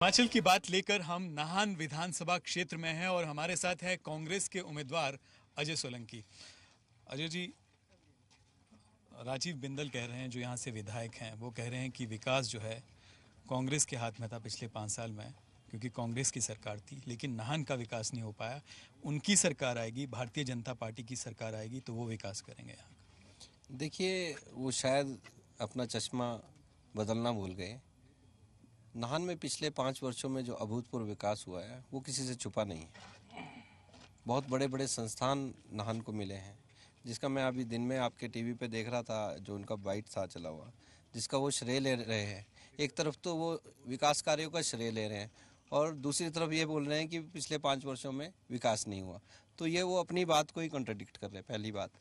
हिमाचल की बात लेकर हम नाहन विधानसभा क्षेत्र में हैं और हमारे साथ है कांग्रेस के उम्मीदवार अजय सोलंकी। अजय जी, राजीव बिंदल कह रहे हैं, जो यहाँ से विधायक हैं, वो कह रहे हैं कि विकास जो है कांग्रेस के हाथ में था पिछले 5 साल में, क्योंकि कांग्रेस की सरकार थी, लेकिन नाहन का विकास नहीं हो पाया। उनकी सरकार आएगी, भारतीय जनता पार्टी की सरकार आएगी तो वो विकास करेंगे यहाँ का। देखिए, वो शायद अपना चश्मा बदलना भूल गए। नाहन में पिछले 5 वर्षों में जो अभूतपूर्व विकास हुआ है वो किसी से छुपा नहीं है। बहुत बड़े बड़े संस्थान नाहन को मिले हैं, जिसका मैं अभी दिन में आपके टीवी पे देख रहा था, जो उनका बाइट था चला हुआ, जिसका वो श्रेय ले रहे हैं। एक तरफ तो वो विकास कार्यों का श्रेय ले रहे हैं और दूसरी तरफ ये बोल रहे हैं कि पिछले 5 वर्षों में विकास नहीं हुआ। तो ये वो अपनी बात को ही कॉन्ट्रडिक्ट कर रहे हैं। पहली बात,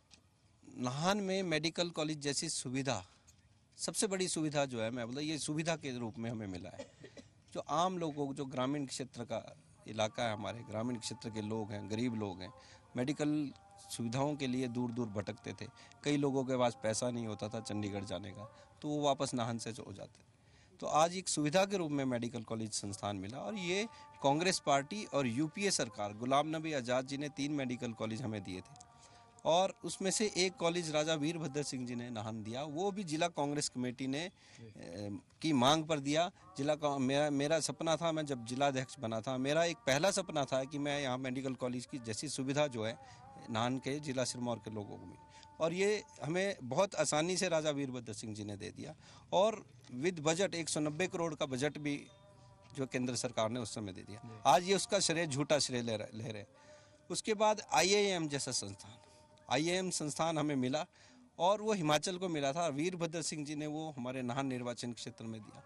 नाहन में मेडिकल कॉलेज जैसी सुविधा, सबसे बड़ी सुविधा जो है, मैं बोला ये सुविधा के रूप में हमें मिला है। जो आम लोगों को, जो ग्रामीण क्षेत्र का इलाका है, हमारे ग्रामीण क्षेत्र के लोग हैं, गरीब लोग हैं, मेडिकल सुविधाओं के लिए दूर दूर भटकते थे। कई लोगों के पास पैसा नहीं होता था चंडीगढ़ जाने का, तो वो वापस नाहन से हो जाते। तो आज एक सुविधा के रूप में मेडिकल कॉलेज संस्थान मिला और ये कांग्रेस पार्टी और यूपीए सरकार, गुलाम नबी आज़ाद जी ने 3 मेडिकल कॉलेज हमें दिए थे और उसमें से एक कॉलेज राजा वीरभद्र सिंह जी ने नाहन दिया। वो भी जिला कांग्रेस कमेटी ने की मांग पर दिया। मेरा सपना था, मैं जब जिलाध्यक्ष बना था, मेरा एक पहला सपना था कि मैं यहाँ मेडिकल कॉलेज की जैसी सुविधा जो है नाहन के जिला सिरमौर के लोगों को मिली, और ये हमें बहुत आसानी से राजा वीरभद्र सिंह जी ने दे दिया। और विद बजट 190 करोड़ का बजट भी जो केंद्र सरकार ने उस समय दे दिया। आज ये उसका श्रेय, झूठा श्रेय ले रहे। उसके बाद IIM जैसा संस्थान, IIM संस्थान हमें मिला और वो हिमाचल को मिला था। वीरभद्र सिंह जी ने वो हमारे नाहन निर्वाचन क्षेत्र में दिया।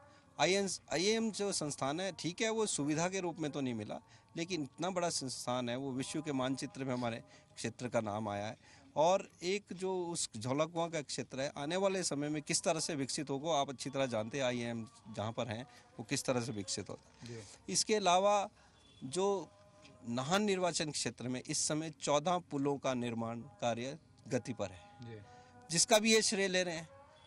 IIM जो संस्थान है, ठीक है, वो सुविधा के रूप में तो नहीं मिला, लेकिन इतना बड़ा संस्थान है, वो विश्व के मानचित्र में हमारे क्षेत्र का नाम आया है। और एक जो उस झोला कुआं का क्षेत्र है, आने वाले समय में किस तरह से विकसित होगा, आप अच्छी तरह जानते हैं IIM जहाँ पर हैं वो किस तरह से विकसित होता है। इसके अलावा जो नाहन निर्वाचन क्षेत्र में इस समय 14 पुलों का निर्माण कार्य गति पर है, जिसका भी ये श्रेय ले रहे हैं।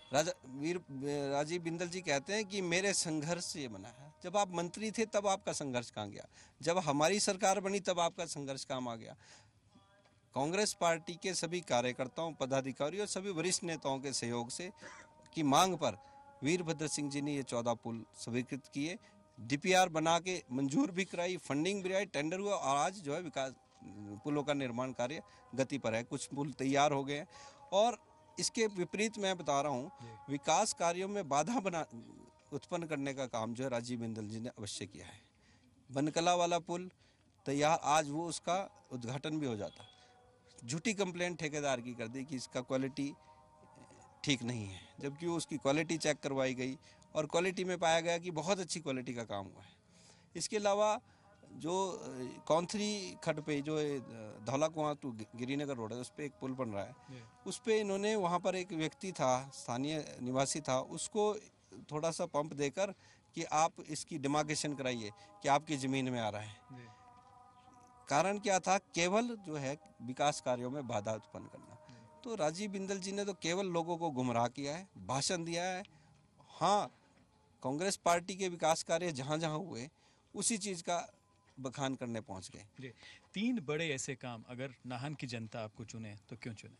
राजीव बिंदल जी कहते हैं कि मेरे संघर्ष से ये बना है। जब आप मंत्री थे तब आपका संघर्ष कहाँ गया? जब हमारी सरकार बनी तब आपका संघर्ष काम आ गया। कांग्रेस पार्टी के सभी कार्यकर्ताओं, पदाधिकारियों और सभी वरिष्ठ नेताओं के सहयोग से की मांग पर वीरभद्र सिंह जी ने ये 14 पुल स्वीकृत किए, DPR बना के मंजूर भी कराई, फंडिंग भी आई, टेंडर हुआ और आज जो है विकास पुलों का निर्माण कार्य गति पर है। कुछ पुल तैयार हो गए हैं और इसके विपरीत मैं बता रहा हूँ, विकास कार्यों में बाधा उत्पन्न करने का काम जो है राजीव बिंदल जी ने अवश्य किया है। बनकला वाला पुल तैयार, आज वो उसका उद्घाटन भी हो जाता। झूठी कंप्लेंट ठेकेदार की कर दी कि इसका क्वालिटी ठीक नहीं है, जबकि उसकी क्वालिटी चेक करवाई गई और क्वालिटी में पाया गया कि बहुत अच्छी क्वालिटी का काम हुआ है। इसके अलावा जो कौंथरी खड्ड पे जो धौला कुआं टू गिरीनगर रोड है, उस पर एक पुल बन रहा है। उस पर इन्होंने, वहाँ पर एक व्यक्ति था, स्थानीय निवासी था, उसको थोड़ा सा पंप देकर कि आप इसकी डिमार्केशन कराइए कि आपकी ज़मीन में आ रहा है। कारण क्या था? केवल जो है विकास कार्यों में बाधा उत्पन्न करना। तो राजीव बिंदल जी ने तो केवल लोगों को गुमराह किया है, भाषण दिया है। हाँ, कांग्रेस पार्टी के विकास कार्य जहाँ जहाँ हुए उसी चीज़ का बखान करने पहुँच गए। 3 बड़े ऐसे काम अगर नाहन की जनता आपको चुने तो क्यों चुने?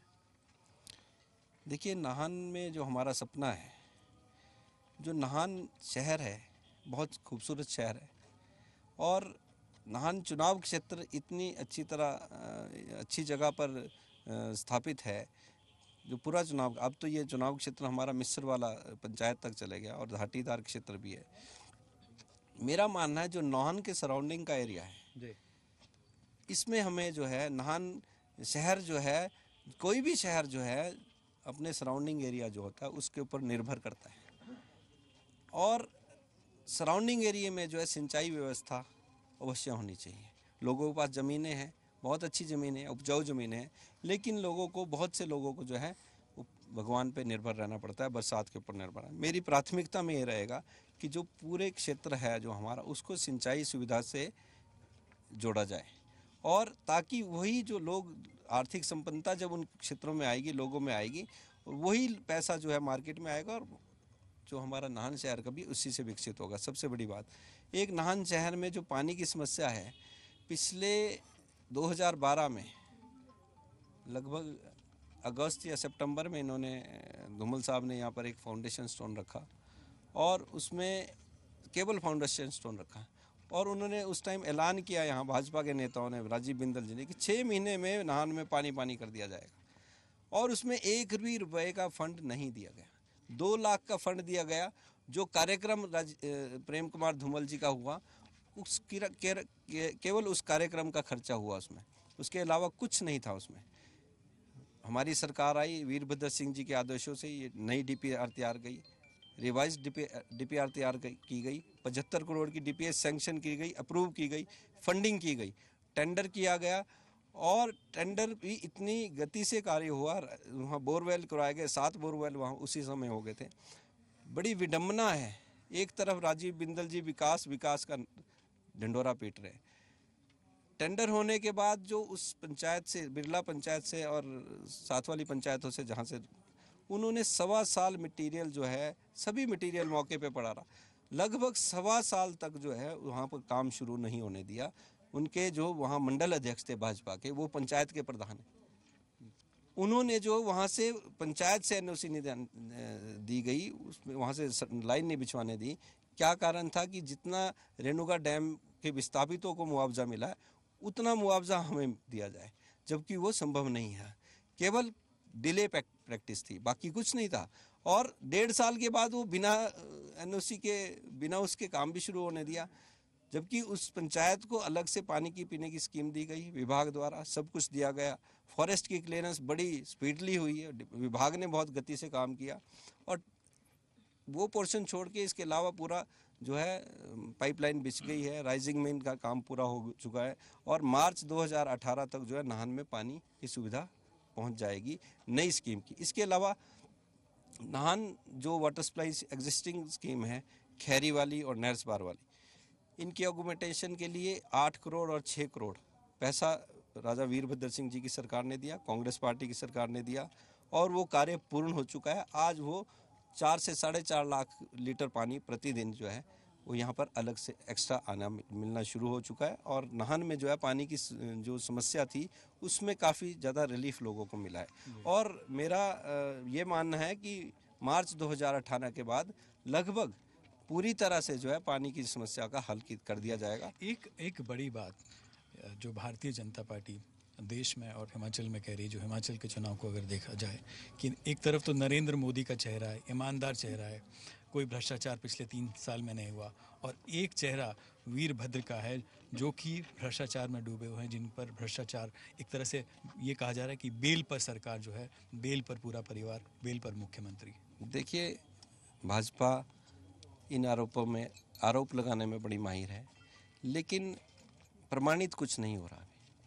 देखिए, नाहन में जो हमारा सपना है, जो नाहन शहर है बहुत खूबसूरत शहर है और नाहन चुनाव क्षेत्र इतनी अच्छी जगह पर स्थापित है। जो पूरा चुनाव, अब तो ये चुनाव क्षेत्र हमारा मिस्र वाला पंचायत तक चले गया और घाटीदार क्षेत्र भी है। मेरा मानना है जो नाहन के सराउंडिंग का एरिया है, इसमें हमें जो है नाहन शहर जो है, कोई भी शहर जो है अपने सराउंडिंग एरिया जो होता है उसके ऊपर निर्भर करता है। और सराउंडिंग एरिया में जो है सिंचाई व्यवस्था अवश्य होनी चाहिए। लोगों के पास ज़मीनें हैं, बहुत अच्छी ज़मीनें, उपजाऊ ज़मीनें हैं, लेकिन बहुत से लोगों को जो है भगवान पे निर्भर रहना पड़ता है, बरसात के ऊपर निर्भर है। मेरी प्राथमिकता में ये रहेगा कि जो पूरे क्षेत्र है जो हमारा, उसको सिंचाई सुविधा से जोड़ा जाए और ताकि वही जो लोग, आर्थिक संपन्नता जब उन क्षेत्रों में आएगी, लोगों में आएगी, वही पैसा जो है मार्केट में आएगा और जो हमारा नाहन शहर का भी उसी से विकसित होगा। सबसे बड़ी बात, एक नाहन शहर में जो पानी की समस्या है, पिछले 2012 में लगभग अगस्त या सितंबर में इन्होंने, धूमल साहब ने यहाँ पर एक फाउंडेशन स्टोन रखा और उसमें केवल फाउंडेशन स्टोन रखा और उन्होंने उस टाइम ऐलान किया यहाँ भाजपा के नेताओं ने, राजीव बिंदल जी ने, कि 6 महीने में नाहन में पानी कर दिया जाएगा। और उसमें 1 भी रुपए का फंड नहीं दिया गया। 2 लाख का फंड दिया गया। जो कार्यक्रम प्रेम कुमार धूमल जी का हुआ, केवल उस कार्यक्रम का खर्चा हुआ उसमें, उसके अलावा कुछ नहीं था उसमें। हमारी सरकार आई, वीरभद्र सिंह जी के आदेशों से ये नई डीपीआर तैयार गई, रिवाइज डीपीआर तैयार की गई, 75 करोड़ की डीपीएस सैंक्शन की गई, अप्रूव की गई, फंडिंग की गई, टेंडर किया गया और टेंडर भी इतनी गति से कार्य हुआ। वहाँ बोरवेल करवाए गए, 7 बोरवेल वहाँ उसी समय हो गए थे। बड़ी विडम्बना है, एक तरफ राजीव बिंदल जी विकास का ढिंढोरा पीट रहे हैं। टेंडर होने के बाद जो उस पंचायत से, बिरला पंचायत से और साथ वाली पंचायतों से, जहाँ से उन्होंने 1.25 साल मटेरियल जो है, सभी मटेरियल मौके पे पड़ा रहा, लगभग 1.25 साल तक जो है वहाँ पर काम शुरू नहीं होने दिया। उनके जो वहाँ मंडल अध्यक्ष थे भाजपा के, वो पंचायत के प्रधान हैं, उन्होंने जो वहाँ से पंचायत से एनओसी नहीं दी गई, उसमें वहाँ से लाइन नहीं बिछवाने दी। क्या कारण था कि जितना रेणुका डैम के विस्थापितों को मुआवजा मिला उतना मुआवजा हमें दिया जाए, जबकि वो संभव नहीं है। केवल डिले प्रैक्टिस थी, बाकी कुछ नहीं था। और 1.5 साल के बाद वो बिना एनओसी के, बिना उसके काम भी शुरू होने दिया, जबकि उस पंचायत को अलग से पानी की पीने की स्कीम दी गई, विभाग द्वारा सब कुछ दिया गया। फॉरेस्ट की क्लियरेंस बड़ी स्पीडली हुई है, विभाग ने बहुत गति से काम किया। और वो पोर्शन छोड़ के इसके अलावा पूरा जो है पाइपलाइन बिछ गई है, राइजिंग मेन का काम पूरा हो चुका है और मार्च 2018 तक जो है नाहन में पानी की सुविधा पहुंच जाएगी नई स्कीम की। इसके अलावा नाहन जो वाटर सप्लाई एग्जिस्टिंग स्कीम है, खैरी वाली और नहरस बार वाली, इनकी ऑगमेंटेशन के लिए 8 करोड़ और 6 करोड़ पैसा राजा वीरभद्र सिंह जी की सरकार ने दिया, कांग्रेस पार्टी की सरकार ने दिया और वो कार्य पूर्ण हो चुका है। आज वो 4 से 4.5 लाख लीटर पानी प्रतिदिन जो है वो यहाँ पर अलग से एक्स्ट्रा आना मिलना शुरू हो चुका है और नाहन में जो है पानी की जो समस्या थी उसमें काफ़ी ज़्यादा रिलीफ लोगों को मिला है। और मेरा ये मानना है कि मार्च 2018 के बाद लगभग पूरी तरह से जो है पानी की समस्या का हल कर दिया जाएगा। एक बड़ी बात जो भारतीय जनता पार्टी देश में और हिमाचल में कह रही है, जो हिमाचल के चुनाव को अगर देखा जाए कि एक तरफ तो नरेंद्र मोदी का चेहरा है, ईमानदार चेहरा है, कोई भ्रष्टाचार पिछले 3 साल में नहीं हुआ, और एक चेहरा वीरभद्र का है जो कि भ्रष्टाचार में डूबे हुए हैं, जिन पर भ्रष्टाचार, एक तरह से ये कहा जा रहा है कि बेल पर सरकार जो है, बेल पर पूरा परिवार, बेल पर मुख्यमंत्री। देखिए, भाजपा इन आरोपों में आरोप लगाने में बड़ी माहिर है, लेकिन प्रमाणित कुछ नहीं हो रहा।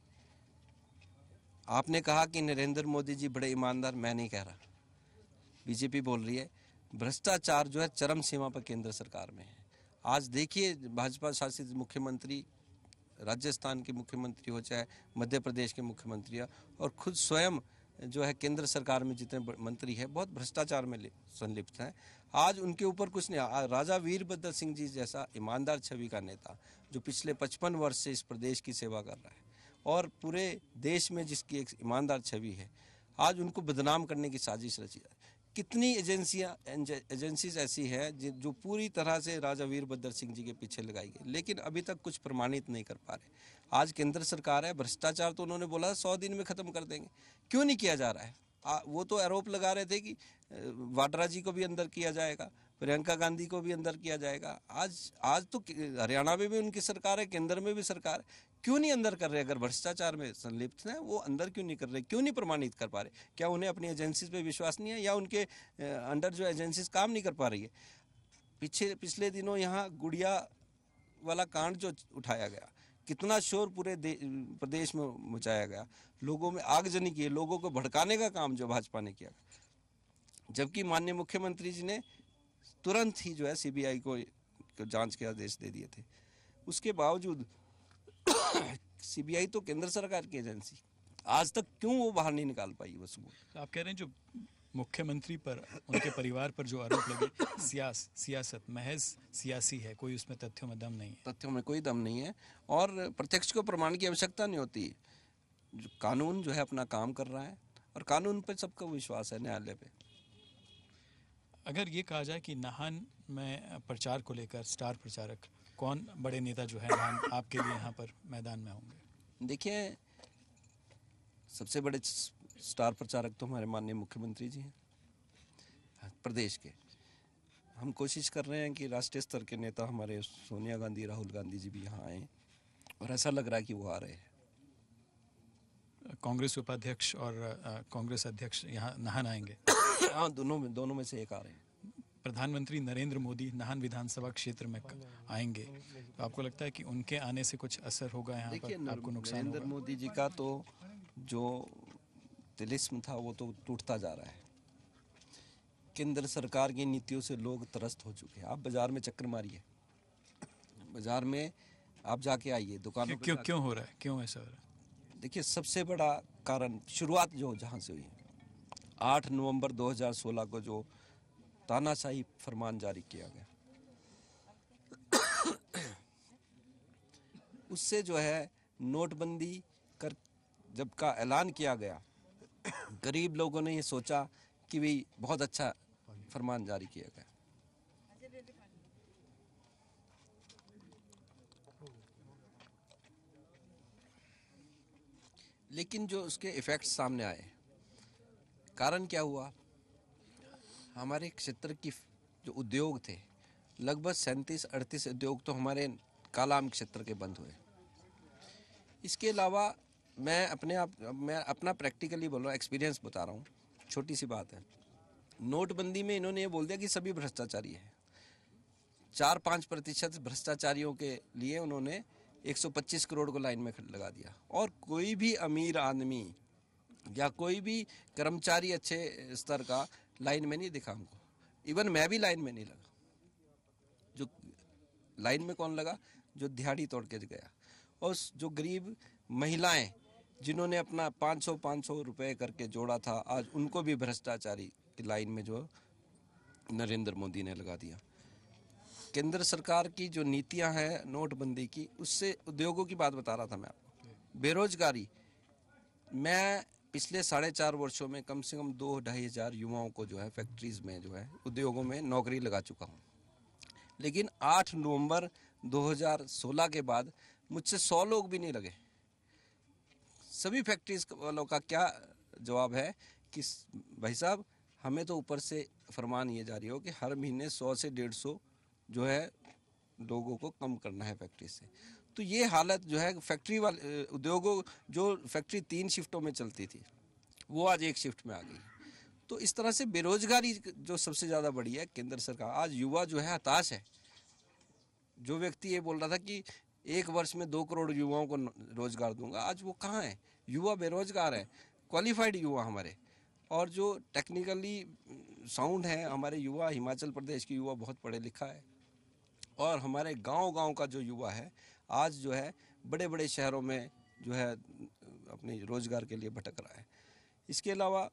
आपने कहा कि नरेंद्र मोदी जी बड़े ईमानदार, मैं नहीं कह रहा, बीजेपी बोल रही है। भ्रष्टाचार जो है चरम सीमा पर केंद्र सरकार में है। आज देखिए, भाजपा शासित मुख्यमंत्री, राजस्थान के मुख्यमंत्री हो चाहे मध्य प्रदेश के मुख्यमंत्री हो, और खुद स्वयं जो है केंद्र सरकार में जितने मंत्री हैं बहुत भ्रष्टाचार में संलिप्त हैं। आज उनके ऊपर कुछ नहीं। राजा वीरभद्र सिंह जी जैसा ईमानदार छवि का नेता जो पिछले 55 वर्ष से इस प्रदेश की सेवा कर रहा है और पूरे देश में जिसकी एक ईमानदार छवि है, आज उनको बदनाम करने की साजिश रची है। कितनी एजेंसीज ऐसी हैं जो पूरी तरह से राजा वीरभद्र सिंह जी के पीछे लगाई गई, लेकिन अभी तक कुछ प्रमाणित नहीं कर पा रहे। आज केंद्र सरकार है, भ्रष्टाचार तो उन्होंने बोला 100 दिन में ख़त्म कर देंगे, क्यों नहीं किया जा रहा है? वो तो आरोप लगा रहे थे कि वाड्रा जी को भी अंदर किया जाएगा, प्रियंका गांधी को भी अंदर किया जाएगा। आज तो हरियाणा में भी उनकी सरकार है, केंद्र में भी सरकार है, क्यों नहीं अंदर कर रहे? अगर भ्रष्टाचार में संलिप्त हैं वो अंदर क्यों नहीं कर रहे? क्यों नहीं प्रमाणित कर पा रहे? क्या उन्हें अपनी एजेंसीज पे विश्वास नहीं है या उनके अंडर जो एजेंसीज काम नहीं कर पा रही है? पिछले दिनों यहाँ गुड़िया वाला कांड जो उठाया गया, कितना शोर पूरे प्रदेश में मचाया गया, लोगों में आगजनी की, लोगों को भड़काने का काम जो भाजपा ने किया, जबकि माननीय मुख्यमंत्री जी ने तुरंत ही जो है सीबीआई को जांच के आदेश दे दिए थे। उसके बावजूद सीबीआई तो केंद्र सरकार की एजेंसी, आज तक क्यों वो बाहर नहीं निकाल पाई वो सबूत? आप कह रहे हैं जो मुख्यमंत्री पर, उनके परिवार पर जो आरोप लगे, सियासत महज सियासी है, कोई उसमें तथ्यों में दम नहीं है। तथ्यों में कोई दम नहीं है और प्रत्यक्ष को प्रमाण की आवश्यकता नहीं होती। जो कानून जो है अपना काम कर रहा है और कानून पर सबका विश्वास है, न्यायालय पे। अगर ये कहा जाए कि नाहन में प्रचार को लेकर स्टार प्रचारक कौन बड़े नेता जो है नाहन आपके लिए यहाँ पर मैदान में होंगे? देखिए, सबसे बड़े स्टार प्रचारक तो हमारे माननीय मुख्यमंत्री जी हैं प्रदेश के। हम कोशिश कर रहे हैं कि राष्ट्रीय स्तर के नेता हमारे सोनिया गांधी, राहुल गांधी जी भी यहाँ आए और ऐसा लग रहा है कि वो आ रहे हैं। कांग्रेस उपाध्यक्ष और कांग्रेस अध्यक्ष यहाँ नाहन आएंगे? हाँ, दोनों में से एक आ रहे हैं। प्रधानमंत्री नरेंद्र मोदी नाहन विधानसभा क्षेत्र में आएंगे, तो आपको लगता है कि उनके आने से कुछ असर होगा यहाँ पर, आपको नुकसान होगा? नरेंद्र मोदी जी का तो जो तिलिस्म था वो तो टूटता जा रहा है। केंद्र सरकार की नीतियों से लोग त्रस्त हो चुके हैं। आप बाजार में चक्कर मारिए, बाजार में आप जाके आइए, दुकानों पे क्यों हो रहा है, क्यों ऐसा हो रहा है? देखिए, सबसे बड़ा कारण शुरुआत जो जहाँ से हुई, 8 नवंबर 2016 को जो तानाशाही फरमान जारी किया गया, उससे जो है नोटबंदी कर जब का ऐलान किया गया, गरीब लोगों ने ये सोचा कि भाई बहुत अच्छा फरमान जारी किया गया। लेकिन जो उसके इफेक्ट्स सामने आए, कारण क्या हुआ, हमारे क्षेत्र की जो उद्योग थे, लगभग 37-38 उद्योग तो हमारे कालाम क्षेत्र के बंद हुए। इसके अलावा मैं अपना प्रैक्टिकली बोल रहा हूँ, एक्सपीरियंस बता रहा हूँ, छोटी सी बात है। नोटबंदी में इन्होंने ये बोल दिया कि सभी भ्रष्टाचारी हैं। 4-5% भ्रष्टाचारियों के लिए उन्होंने 125 करोड़ को लाइन में लगा दिया और कोई भी अमीर आदमी या कोई भी कर्मचारी अच्छे स्तर का लाइन में नहीं दिखा हमको। इवन मैं भी लाइन में नहीं लगा। जो लाइन में कौन लगा? जो दिहाड़ी तोड़ के गया। और जो गरीब महिलाएं जिन्होंने अपना 500 रुपए करके जोड़ा था, आज उनको भी भ्रष्टाचारी की लाइन में जो नरेंद्र मोदी ने लगा दिया। केंद्र सरकार की जो नीतियां हैं नोटबंदी की, उससे उद्योगों की बात बता रहा था मैं आपको। बेरोजगारी, मैं पिछले 4.5 वर्षों में कम से कम 2-2.5 हज़ार युवाओं को जो है फैक्ट्रीज में जो है उद्योगों में नौकरी लगा चुका हूँ। लेकिन 8 नवंबर 2016 के बाद मुझसे 100 लोग भी नहीं लगे। सभी फैक्ट्रीज वालों का क्या जवाब है कि भाई साहब, हमें तो ऊपर से फरमान ये जारी हो कि हर महीने 100 से 150 जो है लोगों को कम करना है फैक्ट्री से। तो ये हालत जो है फैक्ट्री वाले उद्योगों, जो फैक्ट्री 3 शिफ्टों में चलती थी वो आज 1 शिफ्ट में आ गई। तो इस तरह से बेरोजगारी जो सबसे ज़्यादा बढ़ी है केंद्र सरकार। आज युवा जो है हताश है। जो व्यक्ति ये बोल रहा था कि 1 वर्ष में 2 करोड़ युवाओं को रोजगार दूंगा, आज वो कहाँ है? युवा बेरोजगार है। क्वालिफाइड युवा हमारे, और जो टेक्निकली साउंड है हमारे युवा, हिमाचल प्रदेश की युवा बहुत पढ़े लिखा है। और हमारे गांव-गांव का जो युवा है आज जो है बड़े बड़े शहरों में जो है अपने रोजगार के लिए भटक रहा है। इसके अलावा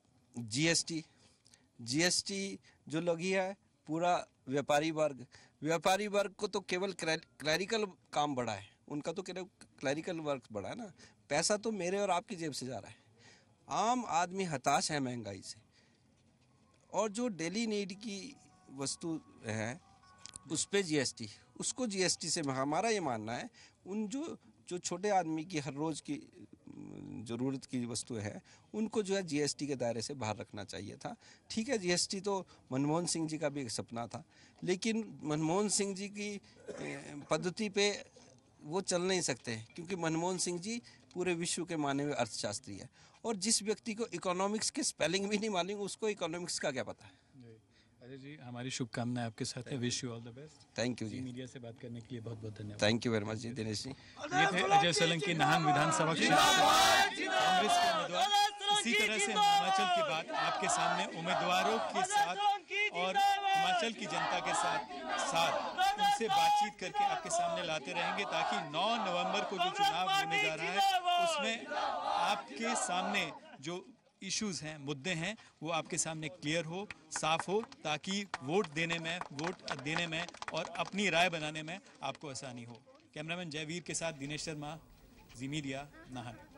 जीएसटी जो लगी है, पूरा व्यापारी वर्ग को तो केवल क्लैरिकल काम बढ़ा है, उनका तो केवल क्लैरिकल वर्क बढ़ा है ना। पैसा तो मेरे और आपकी जेब से जा रहा है। आम आदमी हताश है महंगाई से। और जो डेली नीड की वस्तु है उस पे जीएसटी, उसको जीएसटी से हमारा ये मानना है उन जो छोटे आदमी की हर रोज़ की ज़रूरत की वस्तु है उनको जो है जीएसटी के दायरे से बाहर रखना चाहिए था। ठीक है, जीएसटी तो मनमोहन सिंह जी का भी एक सपना था, लेकिन मनमोहन सिंह जी की पद्धति पे वो चल नहीं सकते, क्योंकि मनमोहन सिंह जी पूरे विश्व के माने हुए अर्थशास्त्री है। और जिस व्यक्ति को इकोनॉमिक्स के स्पेलिंग भी नहीं मालूम, उसको इकोनॉमिक्स का क्या पता है। अजय जी, हमारी शुभकामनाएं आपके साथ है। Wish you all the best. Thank you ji. Media से बात करने के लिए बहुत बहुत धन्यवाद। Thank you very much ji Dinesh ji. ये थे अजय सोलंकी, नाहन विधानसभा क्षेत्र से कांग्रेस के उम्मीदवार। इसी तरह से हिमाचल की बात आपके सामने उम्मीदवारों के साथ और हिमाचल की जनता के साथ उनसे बातचीत करके आपके सामने लाते रहेंगे, ताकि 9 नवंबर को जो चुनाव होने जा रहा है उसमें आपके सामने जो इश्यूज हैं, मुद्दे हैं, वो आपके सामने क्लियर हो, साफ हो, ताकि वोट देने में और अपनी राय बनाने में आपको आसानी हो। कैमरामैन जयवीर के साथ दिनेश शर्मा, जी मीडिया, नाहन।